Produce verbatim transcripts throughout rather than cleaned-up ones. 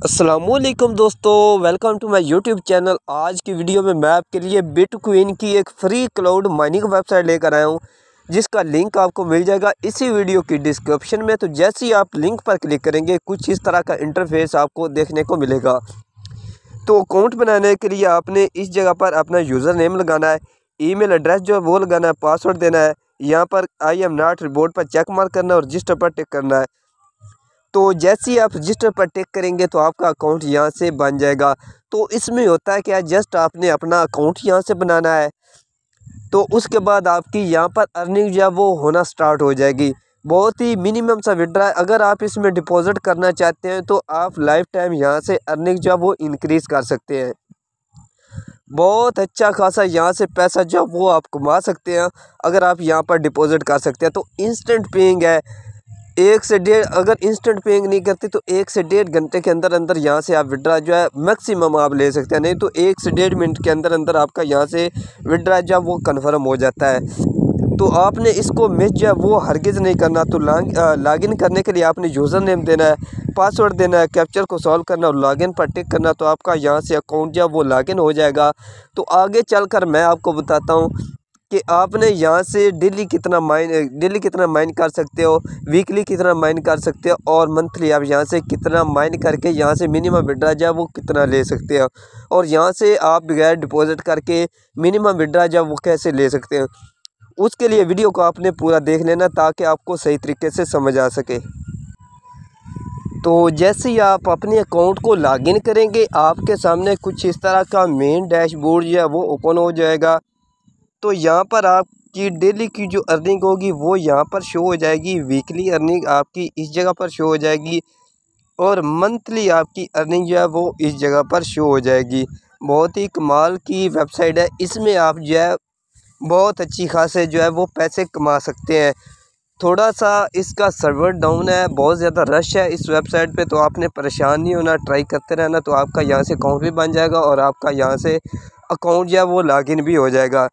अस्सलामुअलैकुम दोस्तों, welcome to my YouTube channel. आज की वीडियो में मैं आपके लिए बिटकॉइन की एक फ्री क्लाउड माइनिंग वेबसाइट लेकर आया हूं, जिसका लिंक आपको मिल जाएगा इसी वीडियो की डिस्क्रिप्शन में। तो जैसे ही आप लिंक पर क्लिक करेंगे कुछ इस तरह का इंटरफेस आपको देखने को मिलेगा। तो अकाउंट बनाने के लिए आपने इस जगह पर अपना यूज़र नेम लगाना है, ईमेल एड्रेस जो है वो लगाना है, पासवर्ड देना है। यहाँ पर आई एम नॉट रिपोर्ट पर चेक मार्क करना है और रजिस्टर पर टिक करना है। तो जैसे ही आप रजिस्टर पर टिक करेंगे तो आपका अकाउंट यहाँ से बन जाएगा। तो इसमें होता है क्या, जस्ट आपने अपना अकाउंट यहाँ से बनाना है, तो उसके बाद आपकी यहाँ पर अर्निंग जो है वो होना स्टार्ट हो जाएगी। बहुत ही मिनिमम सा विड्रा है। अगर आप इसमें डिपॉजिट करना चाहते हैं तो आप लाइफ टाइम यहाँ से अर्निंग जो है वो इंक्रीज़ कर सकते हैं। बहुत अच्छा खासा यहाँ से पैसा जो है वो आप कमा सकते हैं अगर आप यहाँ पर डिपॉजिट कर सकते हैं। तो इंस्टेंट पेइंग है, एक से डेढ़, अगर इंस्टेंट पेइंग नहीं करते तो एक से डेढ़ घंटे के अंदर अंदर यहाँ से आप विड्रा जो है मैक्सिमम आप ले सकते हैं, नहीं तो एक से डेढ़ मिनट के अंदर अंदर आपका यहाँ से विड्रा जो है वो कन्फर्म हो जाता है। तो आपने इसको मिस जो है वो हरगिज़ नहीं करना। तो लॉगिन करने के लिए आपने यूज़र नेम देना है, पासवर्ड देना है, कैप्चर को सॉल्व करना और लॉगिन पर टिक करना, तो आपका यहाँ से अकाउंट जो है वो लॉगिन हो जाएगा। तो आगे चलकर मैं आपको बताता हूँ कि आपने यहाँ से डेली कितना माइन डेली कितना माइन कर सकते हो, वीकली कितना माइन कर सकते हो और मंथली आप यहाँ से कितना माइन करके यहाँ से मिनिमम विड्रा जो है वो कितना ले सकते हो, और यहाँ से आप बगैर डिपॉजिट करके मिनिमम विड्रा जो है वो कैसे ले सकते हो। उसके लिए वीडियो को आपने पूरा देख लेना ताकि आपको सही तरीके से समझ आ सके। तो जैसे ही आप अपने अकाउंट को लॉगिन करेंगे आपके सामने कुछ इस तरह का मेन डैशबोर्ड जो है वो ओपन हो जाएगा। तो यहाँ पर आपकी डेली की जो अर्निंग होगी वो यहाँ पर शो हो जाएगी, वीकली अर्निंग आपकी इस जगह पर शो हो जाएगी और मंथली आपकी अर्निंग जो है वो इस जगह पर शो हो जाएगी। बहुत ही कमाल की वेबसाइट है, इसमें आप जो है बहुत अच्छी खासे जो है वो पैसे कमा सकते हैं। थोड़ा सा इसका सर्वर डाउन है, बहुत ज़्यादा रश है इस वेबसाइट पे, तो आपने परेशान नहीं होना, ट्राई करते रहना, तो आपका यहाँ से अकाउंट भी बन जाएगा और आपका यहाँ से अकाउंट जो है वो लॉगिन भी हो जाएगा।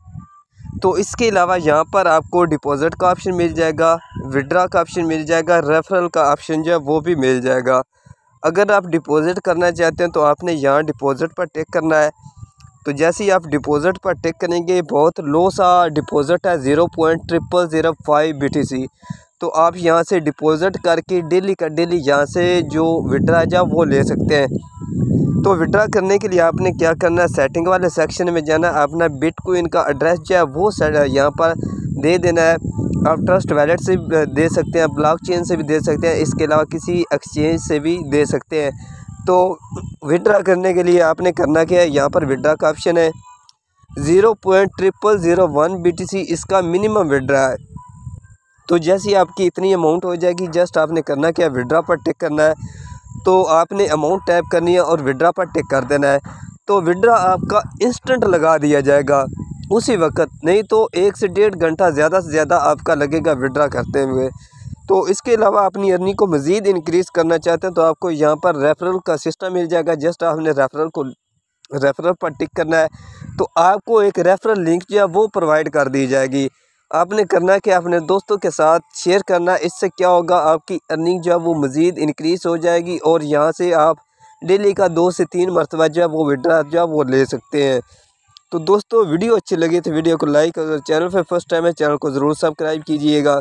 तो इसके अलावा यहाँ पर आपको डिपॉजिट का ऑप्शन मिल जाएगा, विड्रा का ऑप्शन मिल जाएगा, रेफरल का ऑप्शन जो है वो भी मिल जाएगा। अगर आप डिपॉजिट करना चाहते हैं तो आपने यहाँ डिपॉजिट पर टिक करना है। तो जैसे ही आप डिपॉजिट पर टिक करेंगे, बहुत लो सा डिपॉजिट है, zero point triple zero five B T C. तो आप यहाँ से डिपॉजिट करके डेली का डेली यहाँ से जो विड्रा जा वो ले सकते हैं। तो विड्रा करने के लिए आपने क्या करना है, सेटिंग वाले सेक्शन में जाना, अपना बिटकॉइन का एड्रेस जो है वो यहाँ पर दे देना है। आप ट्रस्ट वैलेट से भी दे सकते हैं, ब्लॉकचेन से भी दे सकते हैं, इसके अलावा किसी एक्सचेंज से भी दे सकते हैं। तो विड्रा करने के लिए आपने करना क्या है, यहाँ पर विड्रा का ऑप्शन है, zero point triple zero one B T C इसका मिनिमम विड्रा है। तो जैसे ही आपकी इतनी अमाउंट हो जाएगी, जस्ट आपने करना क्या है, विड्रा पर टिक करना है। तो आपने अमाउंट टैप करनी है और विड्रा पर टिक कर देना है। तो विड्रा आपका इंस्टेंट लगा दिया जाएगा उसी वक्त, नहीं तो एक से डेढ़ घंटा ज़्यादा से ज़्यादा आपका लगेगा विड्रा करते हुए। तो इसके अलावा अपनी अर्निंग को मज़ीद इंक्रीज़ करना चाहते हैं तो आपको यहाँ पर रेफरल का सिस्टम मिल जाएगा। जस्ट आपने रेफरल को रेफरल पर टिक करना है, तो आपको एक रेफरल लिंक जो है वो प्रोवाइड कर दी जाएगी। आपने करना है कि अपने दोस्तों के साथ शेयर करना, इससे क्या होगा, आपकी अर्निंग जो है वो मज़ीद इंक्रीज़ हो जाएगी और यहाँ से आप डेली का दो से तीन मरतबा जो है वो विड्रा जो है वो ले सकते हैं। तो दोस्तों वीडियो अच्छी लगी तो वीडियो को लाइक, अगर चैनल पे फर्स्ट टाइम है चैनल को ज़रूर सब्सक्राइब कीजिएगा।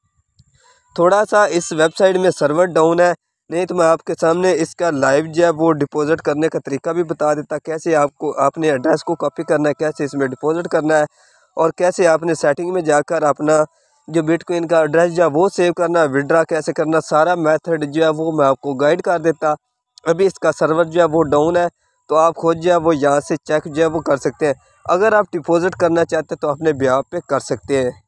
थोड़ा सा इस वेबसाइट में सर्वर डाउन है, नहीं तो मैं आपके सामने इसका लाइव जो है वो डिपॉजिट करने का तरीका भी बता देता, कैसे आपको आपने एड्रेस को कॉपी करना है, कैसे इसमें डिपॉजिट करना है और कैसे आपने सेटिंग में जाकर अपना जो बिटकॉइन का एड्रेस जो है वो सेव करना है, विड्रा कैसे करना, सारा मेथड जो है वो मैं आपको गाइड कर देता। अभी इसका सर्वर जो है वो डाउन है, तो आप खुद जो है वो यहाँ से चेक जो है वो कर सकते हैं। अगर आप डिपॉजिट करना चाहते हैं तो अपने ब्याह पे कर सकते हैं।